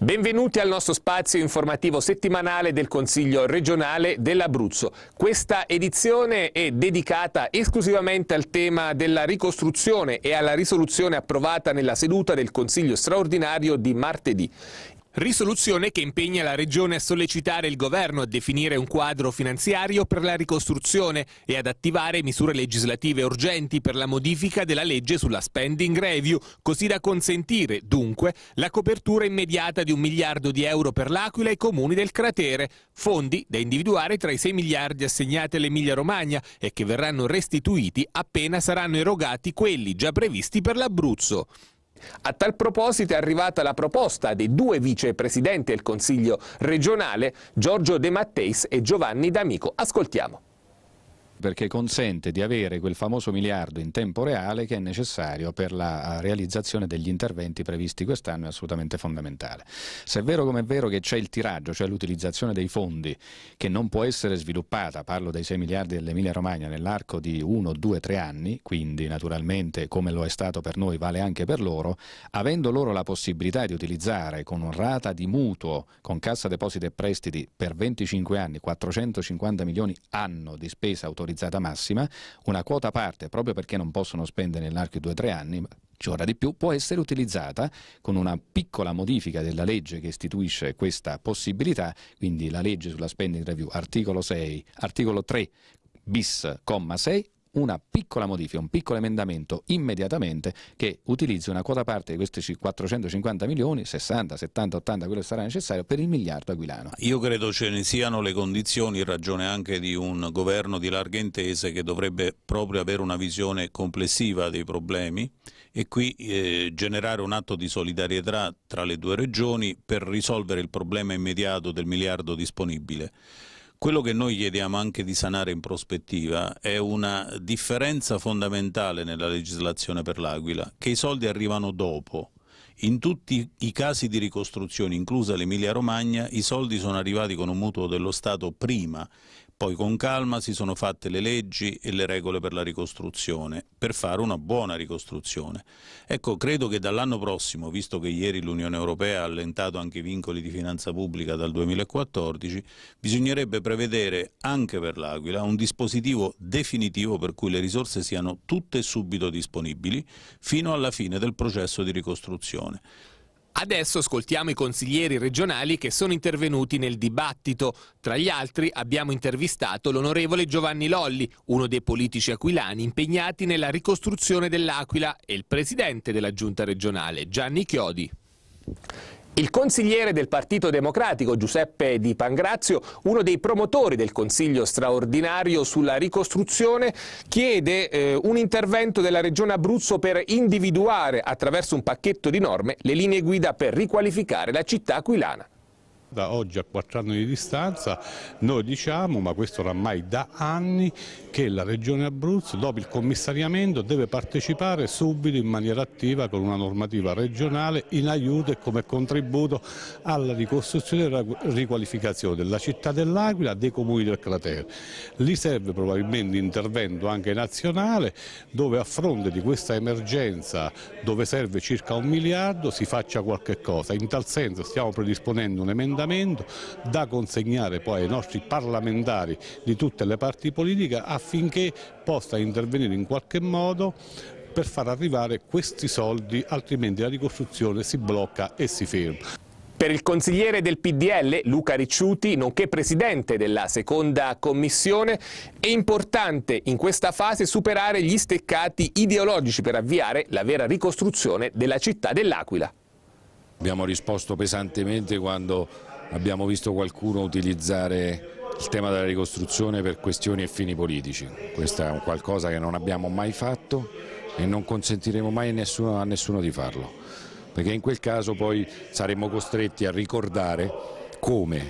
Benvenuti al nostro spazio informativo settimanale del Consiglio regionale dell'Abruzzo. Questa edizione è dedicata esclusivamente al tema della ricostruzione e alla risoluzione approvata nella seduta del Consiglio straordinario di martedì. Risoluzione che impegna la Regione a sollecitare il Governo a definire un quadro finanziario per la ricostruzione e ad attivare misure legislative urgenti per la modifica della legge sulla spending review, così da consentire, dunque, la copertura immediata di 1 miliardo di euro per l'Aquila e i comuni del cratere, fondi da individuare tra i 6 miliardi assegnati all'Emilia-Romagna e che verranno restituiti appena saranno erogati quelli già previsti per l'Abruzzo. A tal proposito è arrivata la proposta dei due vicepresidenti del Consiglio regionale, Giorgio De Matteis e Giovanni D'Amico. Ascoltiamo. Perché consente di avere quel famoso miliardo in tempo reale che è necessario per la realizzazione degli interventi previsti quest'anno, è assolutamente fondamentale. Se è vero come è vero che c'è il tiraggio, cioè l'utilizzazione dei fondi che non può essere sviluppata, parlo dei 6 miliardi dell'Emilia Romagna, nell'arco di 1, 2, 3 anni, quindi naturalmente come lo è stato per noi vale anche per loro, avendo loro la possibilità di utilizzare con una rata di mutuo, con Cassa Depositi e Prestiti per 25 anni, 450 milioni anno di spesa autorizzata massima, una quota parte, proprio perché non possono spendere nell'arco di 2-3 anni, ci vorrà di più, può essere utilizzata con una piccola modifica della legge che istituisce questa possibilità, quindi la legge sulla spending review, articolo 3 bis, comma 6, una piccola modifica, un piccolo emendamento immediatamente che utilizzi una quota parte di questi 450 milioni, 60, 70, 80, quello che sarà necessario per il miliardo aquilano. Io credo ce ne siano le condizioni, in ragione anche di un governo di larghe intese che dovrebbe proprio avere una visione complessiva dei problemi e qui generare un atto di solidarietà tra le due regioni per risolvere il problema immediato del miliardo disponibile. Quello che noi chiediamo anche di sanare in prospettiva è una differenza fondamentale nella legislazione per l'Aquila, che i soldi arrivano dopo. In tutti i casi di ricostruzione, inclusa l'Emilia Romagna, i soldi sono arrivati con un mutuo dello Stato prima, poi con calma si sono fatte le leggi e le regole per la ricostruzione, per fare una buona ricostruzione. Ecco, credo che dall'anno prossimo, visto che ieri l'Unione Europea ha allentato anche i vincoli di finanza pubblica dal 2014, bisognerebbe prevedere anche per l'Aquila un dispositivo definitivo per cui le risorse siano tutte e subito disponibili fino alla fine del processo di ricostruzione. Adesso ascoltiamo i consiglieri regionali che sono intervenuti nel dibattito. Tra gli altri abbiamo intervistato l'onorevole Giovanni Lolli, uno dei politici aquilani impegnati nella ricostruzione dell'Aquila, e il presidente della giunta regionale, Gianni Chiodi. Il consigliere del Partito Democratico Giuseppe Di Pangrazio, uno dei promotori del Consiglio straordinario sulla ricostruzione, chiede un intervento della Regione Abruzzo per individuare, attraverso un pacchetto di norme, le linee guida per riqualificare la città aquilana. Da oggi a 4 anni di distanza noi diciamo, ma questo oramai da anni, che la Regione Abruzzo dopo il commissariamento deve partecipare subito in maniera attiva con una normativa regionale in aiuto e come contributo alla ricostruzione e alla riqualificazione della città dell'Aquila, dei comuni del cratere. Lì serve probabilmente intervento anche nazionale dove a fronte di questa emergenza, dove serve circa 1 miliardo, si faccia qualche cosa. In tal senso stiamo predisponendo un emendamento da consegnare poi ai nostri parlamentari di tutte le parti politiche affinché possa intervenire in qualche modo per far arrivare questi soldi, altrimenti la ricostruzione si blocca e si ferma. Per il consigliere del PDL, Luca Ricciuti, nonché presidente della seconda commissione, è importante in questa fase superare gli steccati ideologici per avviare la vera ricostruzione della città dell'Aquila. Abbiamo risposto pesantemente quando abbiamo visto qualcuno utilizzare il tema della ricostruzione per questioni e fini politici. Questo è un qualcosa che non abbiamo mai fatto e non consentiremo mai a nessuno di farlo, perché in quel caso poi saremmo costretti a ricordare come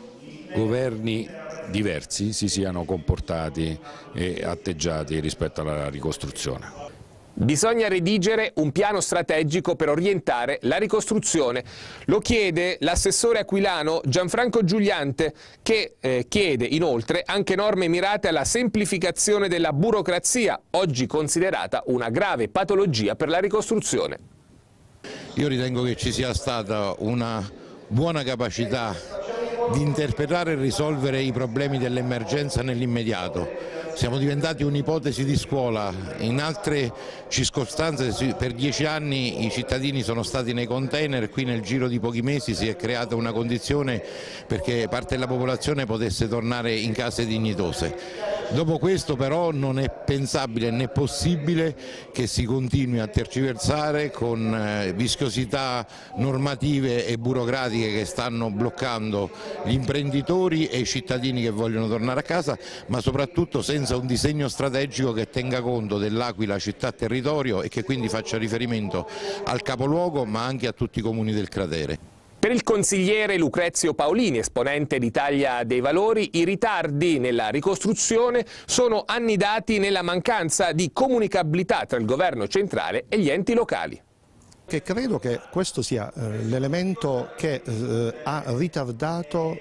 governi diversi si siano comportati e atteggiati rispetto alla ricostruzione. Bisogna redigere un piano strategico per orientare la ricostruzione. Lo chiede l'assessore aquilano Gianfranco Giuliante, che chiede inoltre anche norme mirate alla semplificazione della burocrazia, oggi considerata una grave patologia per la ricostruzione. Io ritengo che ci sia stata una buona capacità di interpretare e risolvere i problemi dell'emergenza nell'immediato. Siamo diventati un'ipotesi di scuola, in altre circostanze per 10 anni i cittadini sono stati nei container e qui nel giro di pochi mesi si è creata una condizione perché parte della popolazione potesse tornare in case dignitose. Dopo questo però non è pensabile né possibile che si continui a tergiversare con vischiosità normative e burocratiche che stanno bloccando gli imprenditori e i cittadini che vogliono tornare a casa, ma soprattutto senza un disegno strategico che tenga conto dell'Aquila città-territorio e che quindi faccia riferimento al capoluogo ma anche a tutti i comuni del cratere. Per il consigliere Lucrezio Paolini, esponente d'Italia dei Valori, i ritardi nella ricostruzione sono annidati nella mancanza di comunicabilità tra il governo centrale e gli enti locali. Che credo che questo sia l'elemento che ha ritardato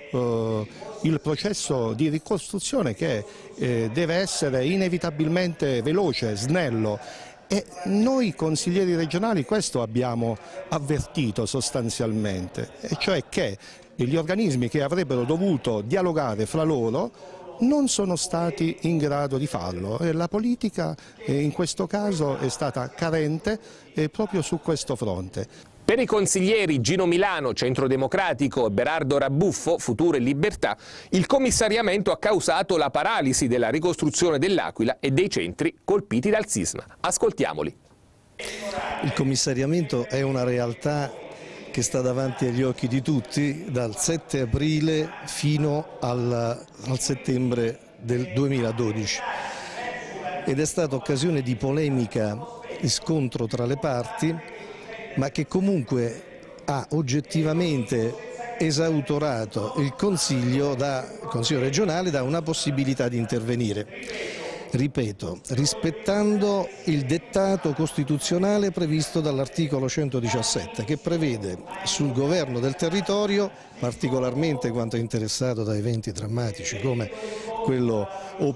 il processo di ricostruzione che deve essere inevitabilmente veloce, snello. E noi consiglieri regionali questo abbiamo avvertito sostanzialmente, e cioè che gli organismi che avrebbero dovuto dialogare fra loro non sono stati in grado di farlo e la politica in questo caso è stata carente proprio su questo fronte. Per i consiglieri Gino Milano, Centro Democratico, e Berardo Rabuffo, Futuro e Libertà, il commissariamento ha causato la paralisi della ricostruzione dell'Aquila e dei centri colpiti dal sisma. Ascoltiamoli. Il commissariamento è una realtà che sta davanti agli occhi di tutti dal 7 aprile fino al settembre del 2012 ed è stata occasione di polemica e scontro tra le parti, ma che comunque ha oggettivamente esautorato il Consiglio regionale da una possibilità di intervenire. Ripeto, rispettando il dettato costituzionale previsto dall'articolo 117 che prevede sul governo del territorio, particolarmente quando è interessato da eventi drammatici come quello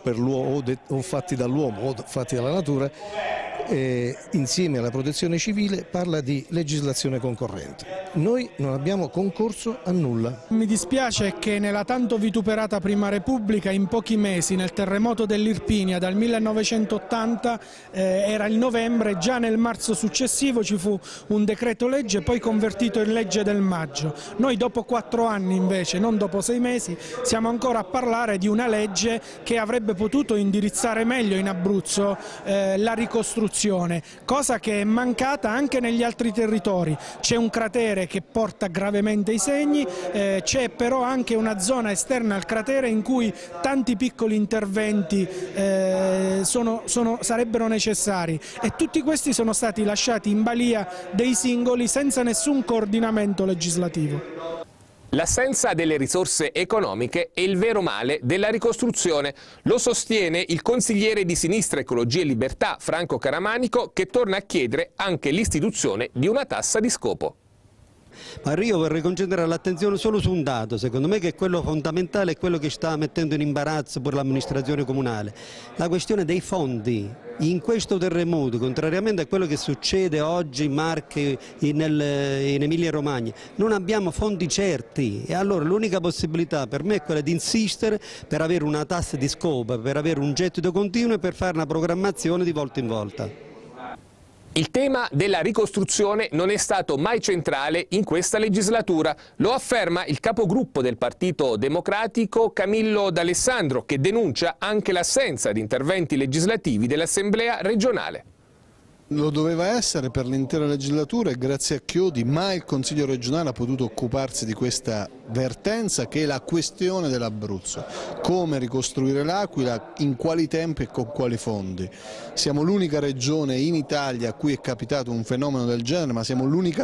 o fatti dall'uomo o fatti dalla natura, insieme alla protezione civile parla di legislazione concorrente. Noi non abbiamo concorso a nulla. Mi dispiace che nella tanto vituperata Prima Repubblica in pochi mesi, nel terremoto dell'Irpinia dal 1980, era il novembre, già nel marzo successivo ci fu un decreto legge poi convertito in legge del maggio. Noi dopo 4 anni invece, non dopo 6 mesi, siamo ancora a parlare di una legge che avrebbe potuto indirizzare meglio in Abruzzo la ricostruzione, cosa che è mancata anche negli altri territori. C'è un cratere che porta gravemente i segni, c'è però anche una zona esterna al cratere in cui tanti piccoli interventi sarebbero necessari e tutti questi sono stati lasciati in balia dei singoli senza nessun coordinamento legislativo. L'assenza delle risorse economiche è il vero male della ricostruzione, lo sostiene il consigliere di Sinistra Ecologia e Libertà Franco Caramanico, che torna a chiedere anche l'istituzione di una tassa di scopo. Ma io vorrei concentrare l'attenzione solo su un dato, secondo me, che è quello fondamentale e quello che sta mettendo in imbarazzo pure l'amministrazione comunale, la questione dei fondi. In questo terremoto, contrariamente a quello che succede oggi in Marche, in Emilia Romagna, non abbiamo fondi certi e allora l'unica possibilità per me è quella di insistere per avere una tassa di scopo, per avere un gettito continuo e per fare una programmazione di volta in volta. Il tema della ricostruzione non è stato mai centrale in questa legislatura, lo afferma il capogruppo del Partito Democratico Camillo D'Alessandro, che denuncia anche l'assenza di interventi legislativi dell'Assemblea regionale. Lo doveva essere per l'intera legislatura e grazie a Chiodi mai il Consiglio regionale ha potuto occuparsi di questa vertenza che è la questione dell'Abruzzo. Come ricostruire l'Aquila, in quali tempi e con quali fondi. Siamo l'unica regione in Italia a cui è capitato un fenomeno del genere, ma siamo l'unica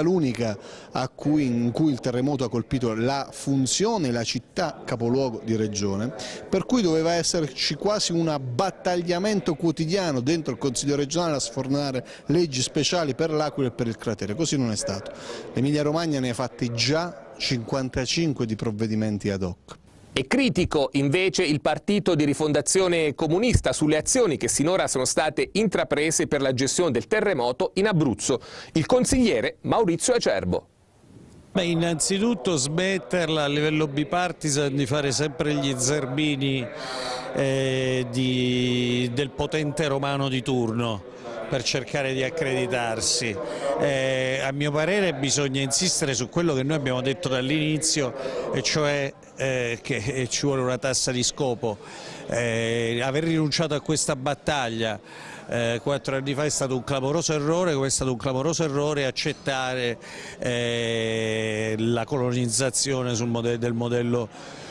in cui il terremoto ha colpito la funzione, la città capoluogo di regione, per cui doveva esserci quasi un abbattagliamento quotidiano dentro il Consiglio regionale a sfornare leggi speciali per l'Aquila e per il cratere. Così non è stato. L'Emilia Romagna ne ha fatti già 55 di provvedimenti ad hoc. È critico invece il partito di Rifondazione Comunista sulle azioni che sinora sono state intraprese per la gestione del terremoto in Abruzzo. Il consigliere Maurizio Acerbo. Beh, innanzitutto smetterla a livello bipartisan di fare sempre gli zerbini del potente romano di turno per cercare di accreditarsi. A mio parere bisogna insistere su quello che noi abbiamo detto dall'inizio, e cioè che ci vuole una tassa di scopo. Aver rinunciato a questa battaglia 4 anni fa è stato un clamoroso errore, come è stato un clamoroso errore accettare la colonizzazione del modello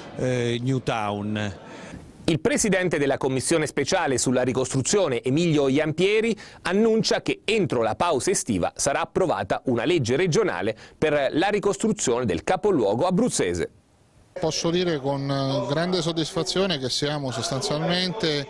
Newtown. Il presidente della Commissione speciale sulla ricostruzione, Emilio Iampieri, annuncia che entro la pausa estiva sarà approvata una legge regionale per la ricostruzione del capoluogo abruzzese. Posso dire con grande soddisfazione che siamo sostanzialmente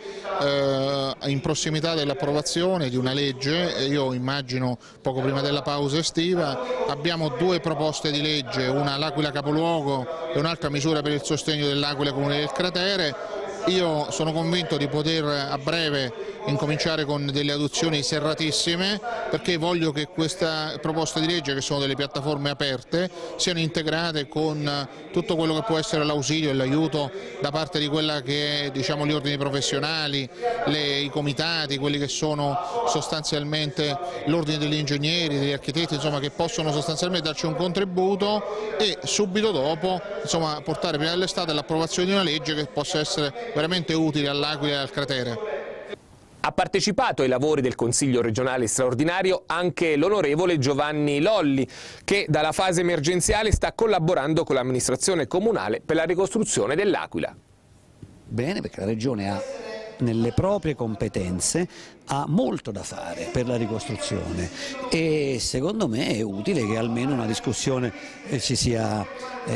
in prossimità dell'approvazione di una legge. Io immagino poco prima della pausa estiva. Abbiamo 2 proposte di legge, una l'Aquila capoluogo e un'altra misura per il sostegno dell'Aquila comune del cratere. Io sono convinto di poter a breve incominciare con delle adozioni serratissime, perché voglio che queste proposte di legge, che sono delle piattaforme aperte, siano integrate con tutto quello che può essere l'ausilio e l'aiuto da parte di quella che è, diciamo, gli ordini professionali, i comitati, quelli che sono sostanzialmente l'ordine degli ingegneri, degli architetti, insomma, che possono sostanzialmente darci un contributo e subito dopo, insomma, portare prima dell'estate l'approvazione di una legge che possa essere veramente utile all'Aquila e al cratere. Ha partecipato ai lavori del Consiglio regionale straordinario anche l'onorevole Giovanni Lolli, che dalla fase emergenziale sta collaborando con l'amministrazione comunale per la ricostruzione dell'Aquila. Bene, perché la Regione ha nelle proprie competenze ha molto da fare per la ricostruzione e secondo me è utile che almeno una discussione si sia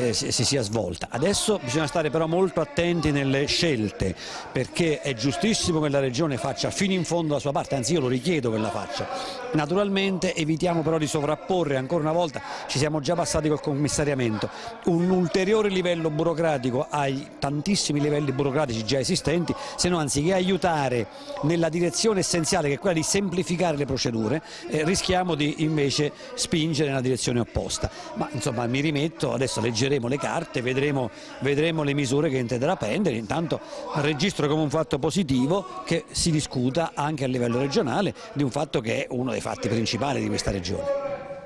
svolta. Adesso bisogna stare però molto attenti nelle scelte, perché è giustissimo che la Regione faccia fino in fondo la sua parte, anzi io lo richiedo che la faccia. Naturalmente evitiamo però di sovrapporre, ancora una volta ci siamo già passati col commissariamento, un ulteriore livello burocratico ai tantissimi livelli burocratici già esistenti, se no anziché aiutare nella direzione essenziale, che è quella di semplificare le procedure, rischiamo di invece spingere nella direzione opposta. Ma insomma mi rimetto, adesso leggeremo le carte, vedremo le misure che intenderà prendere. Intanto registro come un fatto positivo che si discuta anche a livello regionale di un fatto che è uno dei fatti principali di questa regione.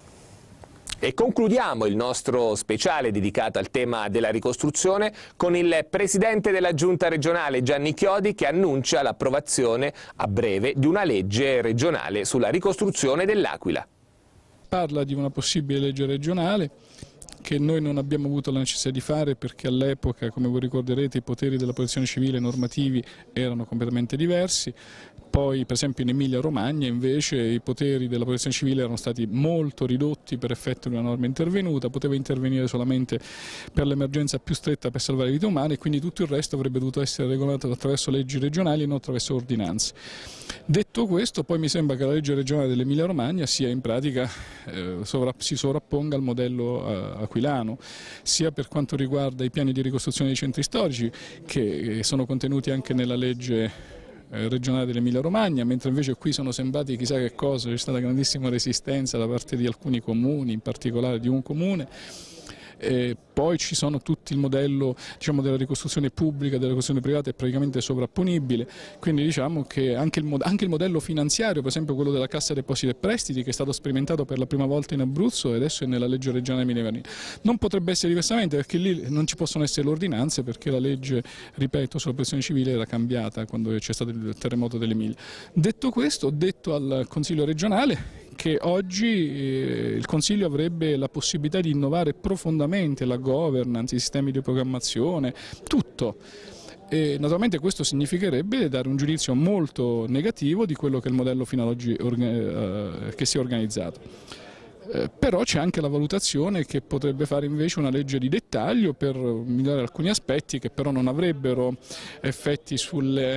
E concludiamo il nostro speciale dedicato al tema della ricostruzione con il presidente della Giunta regionale Gianni Chiodi, che annuncia l'approvazione a breve di una legge regionale sulla ricostruzione dell'Aquila. Parla di una possibile legge regionale che noi non abbiamo avuto la necessità di fare perché all'epoca, come voi ricorderete, i poteri della protezione civile normativi erano completamente diversi. Poi per esempio in Emilia-Romagna invece i poteri della protezione civile erano stati molto ridotti per effetto di una norma intervenuta, poteva intervenire solamente per l'emergenza più stretta per salvare vite umane, e quindi tutto il resto avrebbe dovuto essere regolato attraverso leggi regionali e non attraverso ordinanze. Detto questo, poi mi sembra che la legge regionale dell'Emilia-Romagna sia in pratica si sovrapponga al modello aquilano, sia per quanto riguarda i piani di ricostruzione dei centri storici, che sono contenuti anche nella legge regionale dell'Emilia Romagna, mentre invece qui sono sembrati chissà che cosa, c'è stata grandissima resistenza da parte di alcuni comuni, in particolare di un comune. E poi ci sono tutti il modello, diciamo, della ricostruzione pubblica, della ricostruzione privata è praticamente sovrapponibile, quindi diciamo che anche il modello finanziario, per esempio quello della Cassa Depositi e Prestiti, che è stato sperimentato per la prima volta in Abruzzo e adesso è nella legge regionale Emilia-Romagna, non potrebbe essere diversamente, perché lì non ci possono essere le ordinanze, perché la legge, ripeto, sulla protezione civile era cambiata quando c'è stato il terremoto dell'Emilia. Detto questo, ho detto al Consiglio regionale che oggi il Consiglio avrebbe la possibilità di innovare profondamente la governance, i sistemi di programmazione, tutto. E naturalmente questo significherebbe dare un giudizio molto negativo di quello che è il modello fino ad oggi che si è organizzato. Però c'è anche la valutazione che potrebbe fare invece una legge di dettaglio per migliorare alcuni aspetti che però non avrebbero effetti sulle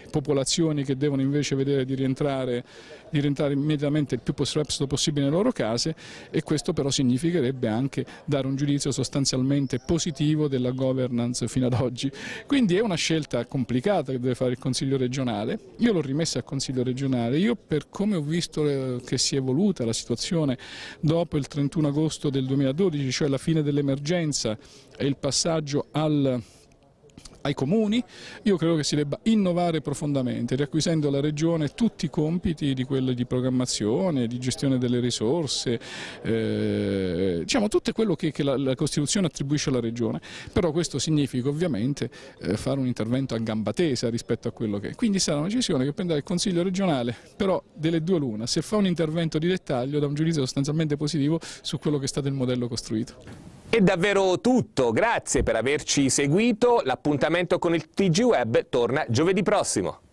popolazioni che devono invece vedere di rientrare immediatamente il più presto possibile nelle loro case, e questo però significherebbe anche dare un giudizio sostanzialmente positivo della governance fino ad oggi. Quindi è una scelta complicata che deve fare il Consiglio regionale. Io l'ho rimessa al Consiglio regionale. Io, per come ho visto che si è evoluta la situazione dopo il 31 agosto del 2012, cioè la fine dell'emergenza e il passaggio ai comuni, io credo che si debba innovare profondamente, riacquisendo alla Regione tutti i compiti di quelli di programmazione, di gestione delle risorse, diciamo tutto quello che la Costituzione attribuisce alla Regione. Però questo significa ovviamente fare un intervento a gamba tesa rispetto a quello che è. Quindi sarà una decisione che prenderà il Consiglio regionale, però delle due l'una: se fa un intervento di dettaglio dà un giudizio sostanzialmente positivo su quello che è stato il modello costruito. È davvero tutto, grazie per averci seguito, l'appuntamento con il TG Web torna giovedì prossimo.